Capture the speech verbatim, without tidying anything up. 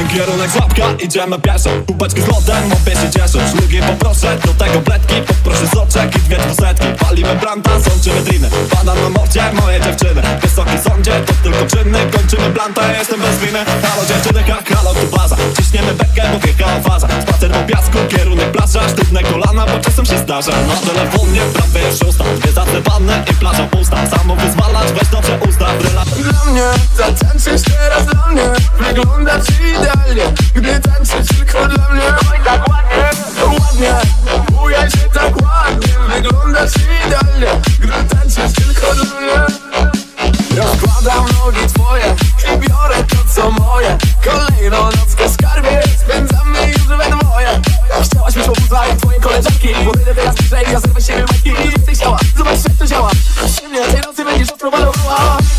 Kierunek Żabka, idziemy pieszo. Kubeczki z lodem, obie się cieszą. Szlugi poproszę, do tego bledki. Poproszę soczek i dwie dwusetki. Palimy branta, sączymy driny. Pada na mordzie moje dziewczyny. Wysoki sądzie, to tylko czynny. Kończymy blanta, jestem bez winy. Halo dziewczyny, jak halo tu baza. Ciśniemy bekę, bo wjechała faza. Spacer po piasku, kierunek plaża. Sztywne kolana, bo czasem się zdarza. Na telefonie prawie jest szósta. Dwie zasypane i plaża pusta. Samo wyzwalać, weź dobrze ustaw. Dla mnie, zatańczysz teraz dla mnie. Wyglądasz idealnie, gdy tańczysz tylko dla mnie. Oj, tak ładnie, ładnie, bujaj się tak ładnie. Wyglądasz idealnie, gdy tańczysz tylko dla mnie. Rozkładam nogi twoje i biorę to co moje. Kolejną nockę skarbie, spędzamy już we dwoje. Chciałaś mieć łobuza jak twoje koleżanki. Podejdę teraz bliżej, ja zerwę siebie majki. I ty chciała, zobacz jak to działa. Mnie tej nocy będziesz odprowadzała.